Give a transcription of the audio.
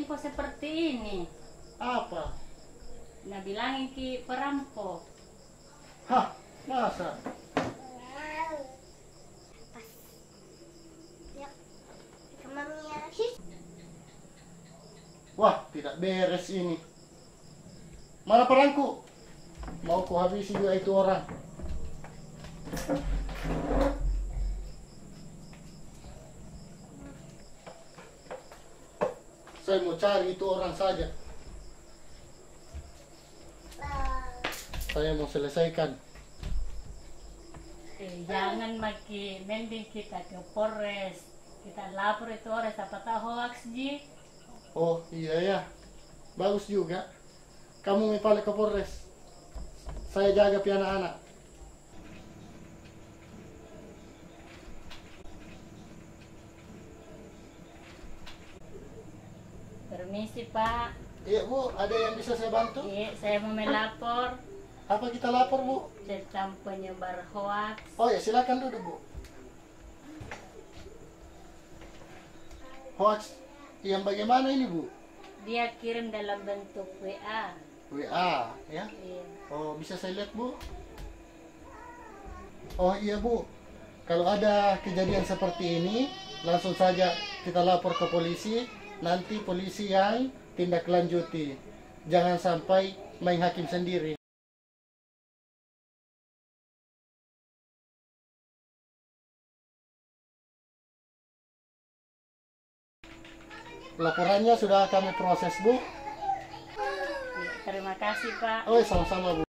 info seperti ini. Apa? Nah bilangin ki perampok. Hah, masa? Wah, tidak beres ini. Mana perangku? Mau ku habisi juga itu orang. Saya mau cari itu orang saja. Saya mau selesaikan. Jangan maki, mending kita ke Polres. Kita lapor itu orang, siapa tahu hoax ji. Oh iya ya, bagus juga. Kamu mau balik ke Polres. Saya jaga pi anak-anak. Permisi Pak. Iya Bu, ada yang bisa saya bantu? Iya, saya mau melapor Apa kita lapor Bu? tentang penyebar hoax. Oh ya, silakan duduk Bu. Hoax yang bagaimana ini Bu? Dia kirim dalam bentuk WA. WA ya? Iya. Oh, bisa saya lihat Bu? Oh iya Bu, kalau ada kejadian seperti ini, langsung saja kita lapor ke polisi. Nanti polisi yang tindak lanjuti. Jangan sampai main hakim sendiri. Laporannya sudah kami proses Bu. Terima kasih Pak. Oh sama-sama Bu.